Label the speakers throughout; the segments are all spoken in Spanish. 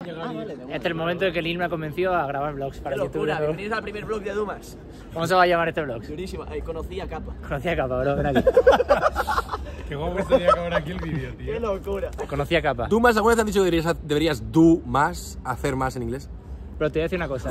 Speaker 1: Este es el momento en que Lil me ha convencido a grabar vlogs para YouTube.
Speaker 2: Bienvenidos al primer vlog de Dumas.
Speaker 1: ¿Cómo se va a llamar este vlog?
Speaker 2: Durísimo. Conocí a Capa.
Speaker 1: Conocí a Capa, bro, ven aquí.
Speaker 3: Qué guapo estaría acabar aquí el vídeo, tío.
Speaker 2: ¡Qué locura!
Speaker 1: Conocí a Capa.
Speaker 4: ¿Tú más alguna vez te han dicho que deberías do más, hacer más en inglés?
Speaker 1: Pero te voy a decir una cosa,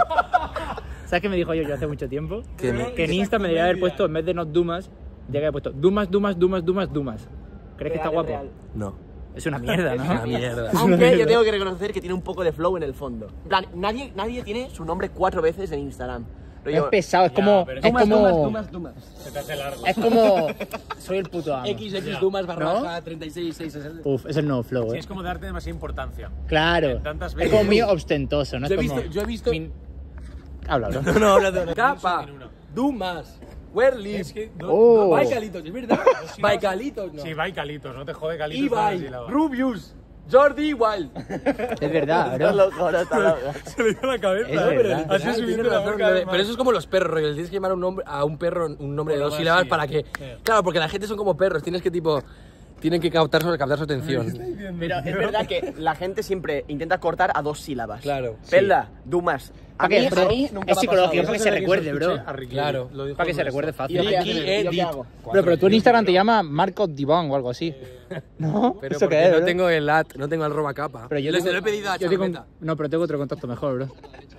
Speaker 1: ¿sabes qué me dijo yo hace mucho tiempo? Que en Insta me debería haber puesto, en vez de not Dumas, ya que haber puesto Dumas. ¿Crees que está guapo?
Speaker 2: Real.
Speaker 4: No.
Speaker 1: Es una mierda, ¿no?
Speaker 4: Una mierda.
Speaker 2: Aunque yo tengo que reconocer que tiene un poco de flow en el fondo. En plan, nadie tiene su nombre 4 veces en Instagram.
Speaker 1: Es pesado, es como...
Speaker 3: pero
Speaker 2: Dumas.
Speaker 3: Se te hace largo.
Speaker 1: Es como... Soy el puto amo.
Speaker 4: XX Dumas
Speaker 1: ¿No?
Speaker 4: /baja 36
Speaker 1: Uf, es el nuevo flow,
Speaker 3: Sí, es como darte demasiada importancia.
Speaker 1: Claro.
Speaker 3: Tantas
Speaker 1: Es
Speaker 3: veces.
Speaker 1: como muy ostentoso, ¿no?
Speaker 4: Yo
Speaker 1: Es como...
Speaker 4: he visto...
Speaker 1: Habla, bro.
Speaker 4: No, habla. Capa, Dumas, Werlis,
Speaker 3: Es que
Speaker 1: Oh.
Speaker 4: Baikalitos, ¿es verdad? Baikalitos, no.
Speaker 3: Sí, va y Calitos, no te jode Calitos.
Speaker 4: Ibai, Rubius, Jordi Wild.
Speaker 1: Es verdad,
Speaker 2: Está
Speaker 1: bro.
Speaker 2: loco, ahora está loco.
Speaker 3: Se le dio la cabeza.
Speaker 1: Es verdad.
Speaker 3: Así subiendo la boca.
Speaker 4: Pero eso es como los perros, rollo. Tienes que llamar a un perro un nombre de 2 sílabas
Speaker 3: sí.
Speaker 4: para que... Claro, porque la gente son como perros, tienes que tipo... Tienen que captar su atención.
Speaker 2: Pero es verdad que la gente siempre intenta cortar a 2 sílabas.
Speaker 4: Claro.
Speaker 2: Pelda, Dumas. A mí
Speaker 1: Bro,
Speaker 2: nunca
Speaker 1: es
Speaker 2: me ha
Speaker 1: psicológico,
Speaker 2: pasado.
Speaker 1: para que se recuerde, bro.
Speaker 4: Claro.
Speaker 1: Para que se recuerde fácil.
Speaker 2: ¿Y yo qué
Speaker 4: Aquí
Speaker 2: hago? ¿Yo qué hago?
Speaker 1: Pero tú en Instagram te llamas Marcos Diván o algo así. ¿No?
Speaker 4: Pero
Speaker 1: ¿Eso
Speaker 4: porque
Speaker 1: qué es,
Speaker 4: no
Speaker 1: bro?
Speaker 4: tengo el no tengo el @capa.
Speaker 1: Pero yo
Speaker 4: Les
Speaker 1: tengo-
Speaker 4: lo he pedido a
Speaker 1: yo tengo
Speaker 4: Charmeta.
Speaker 1: No, pero tengo otro contacto mejor, bro.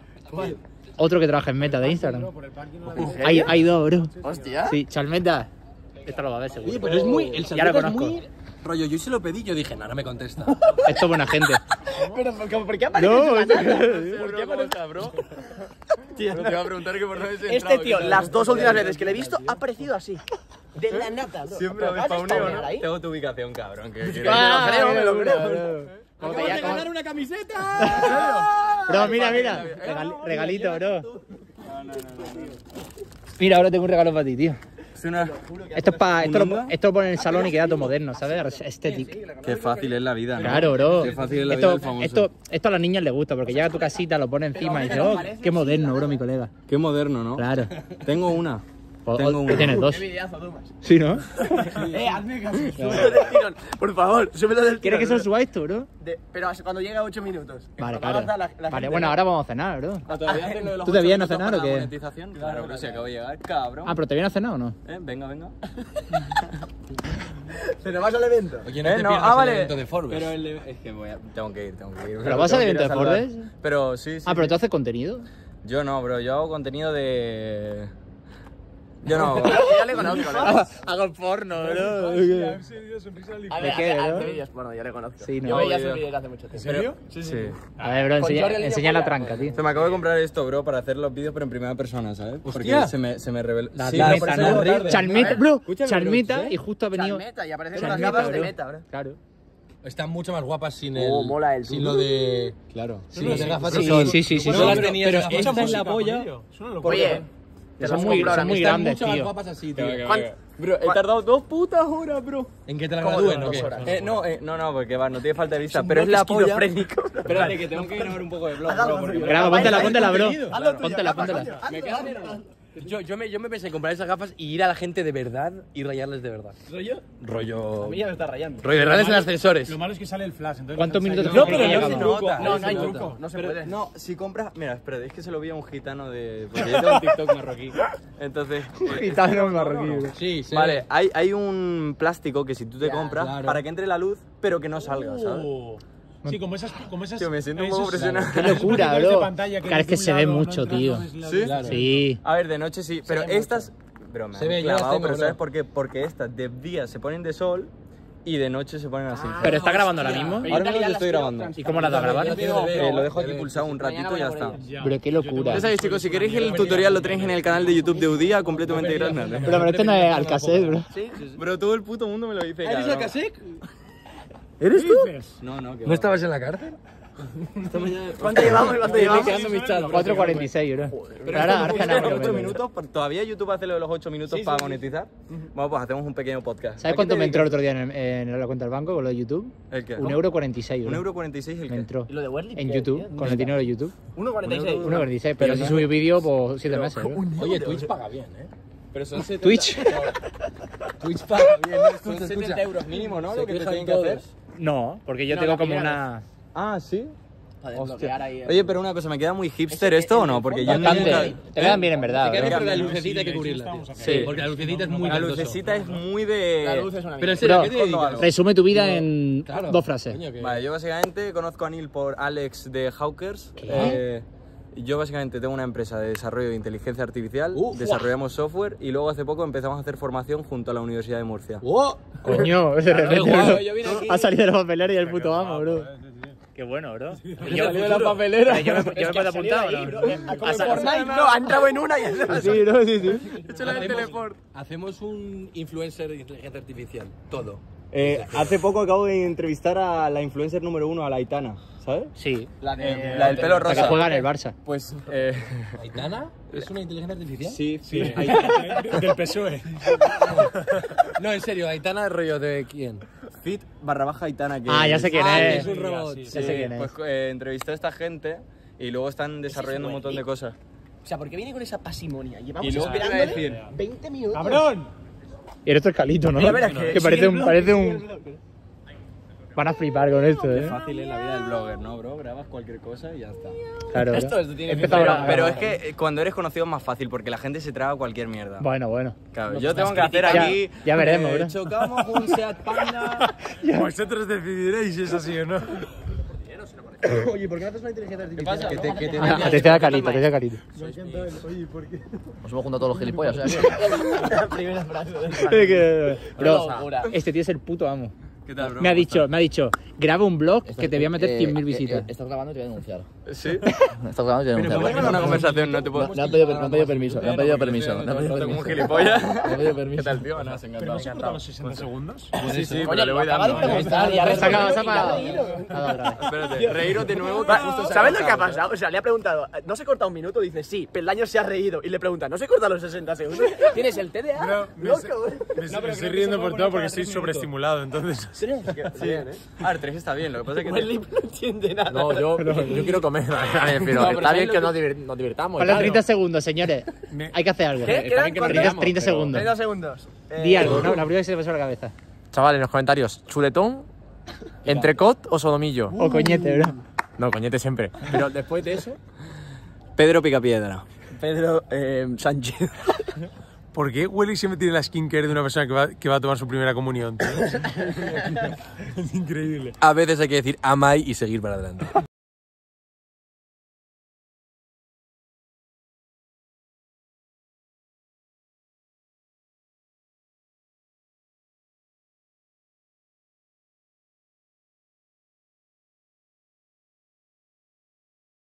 Speaker 1: Otro que trabaja en Meta de Instagram.
Speaker 3: Por el parking no la
Speaker 1: Hay dos, bro.
Speaker 2: Hostia.
Speaker 1: Sí, Chalmeta. Esta lo va a ver seguro.
Speaker 4: Oye, pero es muy... El
Speaker 1: Ya lo
Speaker 4: Charmeta es
Speaker 1: conozco.
Speaker 4: muy... Rollo, yo se lo pedí, yo dije, no me contesta.
Speaker 1: Esto es buena gente.
Speaker 2: Pero ¿por qué aparece
Speaker 1: No,
Speaker 2: en la nada?
Speaker 4: ¿Por qué aparece, bro? Tío, te iba a preguntar que por dónde se
Speaker 2: Este tío, las 2 últimas veces que le he visto, ha aparecido así. De la nata, bro.
Speaker 4: Siempre
Speaker 2: ¿Pero
Speaker 4: me
Speaker 2: vas a
Speaker 4: spawneo,
Speaker 2: spawnear
Speaker 4: ¿no?
Speaker 2: ahí?
Speaker 4: Tengo tu ubicación, cabrón. Que
Speaker 2: Me lo creo.
Speaker 1: ¿Cómo te llamas?
Speaker 4: una camiseta!
Speaker 1: Bro, mira. Regalito, bro. Mira, ahora tengo un regalo para ti, tío. Esto es para... Esto lo ponen en el salón y queda todo moderno, ¿sabes? Estético.
Speaker 5: Qué fácil es la vida, ¿no?
Speaker 1: Claro, bro.
Speaker 5: Qué fácil es la vida del famoso.
Speaker 1: Esto a las niñas les gusta porque llega a tu casita, lo pone encima y dice, oh, qué moderno, bro, mi colega.
Speaker 5: Qué moderno, ¿no?
Speaker 1: Claro.
Speaker 5: Tengo una.
Speaker 1: O
Speaker 5: Tengo una.
Speaker 1: tienes dos.
Speaker 2: Qué videazo, Dumas.
Speaker 1: Sí, ¿no?
Speaker 2: Hazme caso. Súbelo del tirón. Por favor, súbelo del tirón.
Speaker 1: ¿Quieres que eso suba esto, bro?
Speaker 2: Pero cuando llega a 8 minutos.
Speaker 1: Vale,
Speaker 2: Cuando
Speaker 1: claro.
Speaker 2: avanza, la
Speaker 1: Vale,
Speaker 2: gente
Speaker 1: bueno,
Speaker 2: ve.
Speaker 1: ahora vamos a cenar, bro.
Speaker 4: ¿Todavía hacen lo de los
Speaker 1: ¿Tú te
Speaker 4: 8
Speaker 1: vienes a
Speaker 4: minutos
Speaker 1: cenar o
Speaker 4: para la
Speaker 1: qué?
Speaker 4: monetización? Claro, bro, si acabo de llegar, cabrón.
Speaker 1: Ah, pero ¿te vienes a cenar o no?
Speaker 4: Venga.
Speaker 2: ¿Se nos vas al evento?
Speaker 4: Oye, no te pierdas el evento de Forbes. Pero es que tengo que ir.
Speaker 1: ¿Pero vas al
Speaker 4: Tengo que ir
Speaker 1: evento
Speaker 4: a
Speaker 1: de
Speaker 4: saludar.
Speaker 1: Forbes?
Speaker 4: Pero sí.
Speaker 1: Ah, pero tú haces contenido.
Speaker 4: Yo no, bro. Yo hago contenido de... Yo no.
Speaker 2: Ya le conozco, ¿no?
Speaker 1: Hago porno, bro.
Speaker 2: A
Speaker 1: ¿De
Speaker 2: ver,
Speaker 1: qué,
Speaker 2: hace
Speaker 1: bro?
Speaker 2: vídeos, bueno, ya le conozco.
Speaker 1: Sí, no.
Speaker 2: Yo veía
Speaker 4: Yo-
Speaker 2: sus vídeos hace mucho tiempo.
Speaker 3: serio?
Speaker 4: Sí.
Speaker 1: A ver, bro,
Speaker 2: Con Jordi el
Speaker 1: enseña la
Speaker 2: niño
Speaker 1: tranca, tío.
Speaker 5: Se me acabo de comprar esto, bro, para hacer los vídeos, pero en primera persona, ¿sabes? Porque
Speaker 4: Hostia.
Speaker 5: se me reveló.
Speaker 1: La
Speaker 5: Sí,
Speaker 1: meta,
Speaker 5: por eso
Speaker 1: ¿no?
Speaker 5: llego tarde.
Speaker 1: Charmeta, bro.
Speaker 5: Escúchame,
Speaker 1: Charmeta
Speaker 5: bro, ¿sí?
Speaker 1: y justo ha venido...
Speaker 2: Meta, y aparecen unas
Speaker 1: Charmeta,
Speaker 2: gafas de
Speaker 1: bro.
Speaker 2: meta, bro.
Speaker 1: Claro.
Speaker 4: Están mucho más guapas sin el...
Speaker 2: Oh, mola el
Speaker 4: Sin
Speaker 2: tubo.
Speaker 4: lo de...
Speaker 5: Claro.
Speaker 4: Sin lo de gafas de
Speaker 1: Sí,
Speaker 4: sol.
Speaker 1: sí.
Speaker 4: No las
Speaker 1: pero
Speaker 4: tenía,
Speaker 1: pero
Speaker 4: escucha
Speaker 1: esta es
Speaker 4: música,
Speaker 1: la polla.
Speaker 3: Es una locura.
Speaker 2: Oye, te
Speaker 1: Son
Speaker 2: los
Speaker 1: muy,
Speaker 2: compro ahora
Speaker 1: son muy
Speaker 2: mismo.
Speaker 1: grandes,
Speaker 4: mucho más
Speaker 1: tío.
Speaker 4: guapas así, tío.
Speaker 2: Bro, he tardado 2 putas horas, bro.
Speaker 4: ¿En qué te la
Speaker 2: ¿Cómo
Speaker 4: gradúen
Speaker 2: dos
Speaker 4: o qué?
Speaker 2: horas?
Speaker 5: No, porque va, no tiene falta de vista,
Speaker 2: Es un
Speaker 5: pero es
Speaker 2: bloque
Speaker 5: la polla.
Speaker 2: esquizofrénico.
Speaker 5: Espérate, que tengo que grabar un poco de vlog,
Speaker 2: Hazlo
Speaker 5: bro,
Speaker 2: tuyo.
Speaker 5: porque...
Speaker 1: Graba, póntela, bro.
Speaker 2: Hazlo tuyo,
Speaker 1: Póntela,
Speaker 2: Rafa,
Speaker 1: póntela.
Speaker 2: coño, hazlo,
Speaker 4: Me cago en
Speaker 2: hazlo.
Speaker 4: Yo me pensé en comprar esas gafas y ir a la gente de verdad y rayarles de verdad. Rollo...
Speaker 2: A mí ya me está rayando.
Speaker 4: Rollo, rayarles en ascensores.
Speaker 3: Lo malo es que sale el flash. Entonces
Speaker 1: ¿Cuántos minutos
Speaker 3: no,
Speaker 1: tiene
Speaker 3: pero
Speaker 1: que
Speaker 3: no
Speaker 1: llegar?
Speaker 3: se nota.
Speaker 2: No, no hay
Speaker 3: se
Speaker 2: truco.
Speaker 3: nota.
Speaker 2: No se
Speaker 5: Pero,
Speaker 2: puede.
Speaker 5: no, si compras... Mira, espera, es que se lo vi a un gitano de... Porque yo tengo un TikTok marroquí. Entonces...
Speaker 1: Gitano marroquí, bro.
Speaker 4: Sí, sí.
Speaker 5: Vale, hay un plástico que si tú te compras,
Speaker 4: claro.
Speaker 5: para que entre la luz, pero que no salga, ¿sabes?
Speaker 3: Sí, como esas...
Speaker 5: Tío, me siento un
Speaker 3: esos-
Speaker 5: poco presionado.
Speaker 1: Qué locura,
Speaker 3: esos de
Speaker 1: bro.
Speaker 3: pantalla
Speaker 1: Claro, es que
Speaker 3: de un
Speaker 1: se ve
Speaker 3: lado,
Speaker 1: mucho,
Speaker 3: no entras,
Speaker 1: tío.
Speaker 3: no ves la-
Speaker 5: ¿Sí?
Speaker 3: Claro.
Speaker 1: Sí.
Speaker 5: A ver, de noche sí, pero estas... Pero me
Speaker 4: Se
Speaker 5: han
Speaker 4: ve, yo las
Speaker 5: clavado,
Speaker 4: tengo,
Speaker 5: pero
Speaker 4: bro.
Speaker 5: ¿sabes por qué? Porque estas de día se ponen de sol y de noche se ponen así.
Speaker 1: Pero está grabando ahora mismo.
Speaker 5: Ahora mismo te estoy grabando.
Speaker 1: ¿Y cómo la das a grabar?
Speaker 5: Lo dejo aquí pulsado un ratito y ya está.
Speaker 1: Bro, qué locura.
Speaker 5: Ya sabéis, chicos, si queréis el tutorial lo tenéis en el canal de YouTube de Udía, completamente gratis.
Speaker 1: Pero esto no es Alcacet, bro.
Speaker 5: Bro, todo el puto mundo me lo dice, cabrón.
Speaker 3: ¿Eres tú?
Speaker 5: No, no, que
Speaker 4: ¿No estabas en la cárcel?
Speaker 2: ¿Cuánto llevamos? ¿Cuánto llevamos?
Speaker 1: 4.46, bro. Pero ahora cenamos.
Speaker 5: 8 minutos, todavía YouTube hace lo de los 8 minutos para monetizar. Bueno, pues hacemos un pequeño podcast.
Speaker 1: ¿Sabes cuánto me entró el otro día en la cuenta del banco con lo de YouTube?
Speaker 5: ¿El qué?
Speaker 1: 1,46 €.
Speaker 5: 1,46 €, ¿el
Speaker 1: Me
Speaker 5: qué?
Speaker 1: entró.
Speaker 2: ¿Y lo de Werly?
Speaker 1: En YouTube, con el dinero de YouTube.
Speaker 2: 1,46.
Speaker 1: 1,46, pero si subí vídeo, pues 7 meses, bro.
Speaker 4: Oye, Twitch paga bien, ¿eh?
Speaker 5: Pero son 70...
Speaker 1: Twitch.
Speaker 4: Twitch paga bien, ¿eh?
Speaker 5: Son
Speaker 4: Escucha,
Speaker 5: 70 € mínimo, ¿no?
Speaker 4: se
Speaker 5: Lo que te
Speaker 4: quejan
Speaker 5: tienen que hacer.
Speaker 4: todos.
Speaker 1: No, porque yo
Speaker 2: No,
Speaker 1: tengo
Speaker 2: la
Speaker 1: como
Speaker 2: primera
Speaker 1: una...
Speaker 5: Ah, ¿sí?
Speaker 2: Para desbloquear ahí.
Speaker 5: Oye, pero una cosa, ¿me queda muy hipster esto o no? Porque yo nunca...
Speaker 1: Bastante. Te quedan bien en verdad.
Speaker 4: Te
Speaker 1: bro.
Speaker 4: queda la lucecita hay que cubrirla, tío.
Speaker 5: Sí.
Speaker 4: Porque la lucecita es muy
Speaker 5: La
Speaker 4: cantoso.
Speaker 5: lucecita es muy
Speaker 2: La
Speaker 5: de...
Speaker 2: luz es una
Speaker 4: Pero en
Speaker 2: mierda.
Speaker 4: serio,
Speaker 1: Bro,
Speaker 4: ¿qué te dedicas?
Speaker 1: resume tu vida en
Speaker 4: Claro.
Speaker 1: 2 frases.
Speaker 4: Coño, que-
Speaker 5: Vale, yo básicamente conozco a Neil por Alex de Hawkers. Yo básicamente tengo una empresa de desarrollo de inteligencia artificial, desarrollamos software y luego hace poco empezamos a hacer formación junto a la Universidad de Murcia.
Speaker 4: ¡Oh!
Speaker 1: Coño, de repente,
Speaker 4: guau,
Speaker 1: bro,
Speaker 4: yo vine aquí.
Speaker 1: ha salido de la papelera y el puto amo, bro. Qué bueno, bro. Y yo
Speaker 4: salió de la papelera.
Speaker 1: Yo me puedo apuntar, ¿o no?
Speaker 2: A Fortnite, no, ha entrado en una y ya
Speaker 1: Sí, no, sí, sí.
Speaker 4: Hacemos un influencer de inteligencia artificial. Todo.
Speaker 5: Hace poco acabo de entrevistar a la influencer número 1, a la Aitana, ¿sabes?
Speaker 1: Sí.
Speaker 5: La del pelo
Speaker 1: La que
Speaker 5: rosa.
Speaker 1: juega en el Barça.
Speaker 5: Pues,
Speaker 4: ¿Aitana? ¿Es una inteligencia artificial?
Speaker 5: sí,
Speaker 3: Del PSOE.
Speaker 4: No, en serio, Aitana es rollo de quién.
Speaker 5: fit_Aitana. Que
Speaker 1: Ah, ya sé quién es.
Speaker 4: Es un robot.
Speaker 1: Ya sé quién es.
Speaker 5: Pues entrevisté a esta gente y luego están desarrollando un montón de cosas.
Speaker 2: O sea, ¿por qué viene con esa pasimonia? Llevamos
Speaker 5: Y luego te iba a
Speaker 2: esperándole
Speaker 5: decir-
Speaker 2: 20 minutos.
Speaker 3: ¡Cabrón!
Speaker 1: Y esto es Calito, ¿no?
Speaker 2: Mira, mira, que
Speaker 1: parece
Speaker 2: sigue
Speaker 1: un...
Speaker 2: el
Speaker 1: Van a flipar con esto,
Speaker 5: Fácil es la vida del blogger, ¿no, bro? Grabas cualquier cosa y ya está.
Speaker 1: Claro,
Speaker 2: Esto
Speaker 1: bro.
Speaker 2: tiene
Speaker 1: Empezó ahora.
Speaker 5: Pero es que cuando eres conocido es más fácil porque la gente se traga cualquier mierda.
Speaker 1: Bueno.
Speaker 5: Claro, yo tengo que hacer
Speaker 1: Ya-
Speaker 5: aquí...
Speaker 1: ya veremos, bro.
Speaker 5: Chocamos un Seat Panda...
Speaker 3: Vosotros decidiréis si es así o no.
Speaker 4: Oye, ¿por qué no haces una inteligencia artificial? Que te
Speaker 1: Atención a Calito, atención a Calito.
Speaker 6: Nos hemos juntado todos los gilipollas, o sea,
Speaker 2: La primera frase.
Speaker 1: Bro,
Speaker 2: Locura.
Speaker 1: este tío es el puto amo.
Speaker 5: ¿Qué tal, bro?
Speaker 1: Me ha dicho, graba un blog que te voy a meter 100.000 visitas.
Speaker 6: Estás grabando y te voy a denunciar.
Speaker 5: ¿Sí?
Speaker 6: Estás grabando y te voy a
Speaker 5: Podemos
Speaker 6: denunciar.
Speaker 5: tener una conversación, no te puedo...
Speaker 6: No han pedido permiso, no han pedido permiso. No han pedido
Speaker 5: Tengo un
Speaker 6: permiso.
Speaker 5: gilipollas.
Speaker 6: No han pedido permiso.
Speaker 5: ¿Qué tal, tío? Nada,
Speaker 3: ¿Pero
Speaker 5: encantado.
Speaker 3: no se cortan los 60 segundos?
Speaker 5: Sí, sí,
Speaker 2: Oye,
Speaker 5: pero le voy
Speaker 2: acaba de
Speaker 5: dando.
Speaker 2: preguntar, ya
Speaker 1: Se ha acabado, se ha
Speaker 2: respondido.
Speaker 1: apagado.
Speaker 5: Espérate, reíros de nuevo que justo se ha
Speaker 2: ¿Sabes lo que ha
Speaker 5: acabado.
Speaker 2: pasado? O sea, le ha preguntado, ¿no se corta un minuto? Dice, sí, Peldaño se ha reído. Y le pregunta, ¿no se corta los 60 segundos? ¿Tienes el TDA? Loco.
Speaker 3: Me estoy riendo por todo porque estoy sobreestimulado, entonces.
Speaker 2: Sí.
Speaker 5: A ver, 3 está bien, lo que pasa es que...
Speaker 2: Wesley no entiende nada.
Speaker 6: No, yo quiero comer. Pero está bien que nos divirtamos.
Speaker 1: Faltan 30 segundos, señores. Hay que hacer algo.
Speaker 2: ¿Qué? ¿Quedan
Speaker 1: 30 segundos.
Speaker 2: 30 segundos.
Speaker 1: Di algo, ¿no? La primera que se te pasó a la cabeza.
Speaker 6: Chavales, en los comentarios, ¿chuletón, entrecot o sodomillo?
Speaker 1: O coñete, bro.
Speaker 6: No, coñete siempre. Pero después de eso...
Speaker 5: Pedro Picapiedra.
Speaker 2: Pedro Sánchez.
Speaker 3: ¿Por qué Welly siempre tiene la skincare de una persona que va a tomar su primera comunión, tío? Es increíble.
Speaker 6: A veces hay que decir amai y seguir para adelante.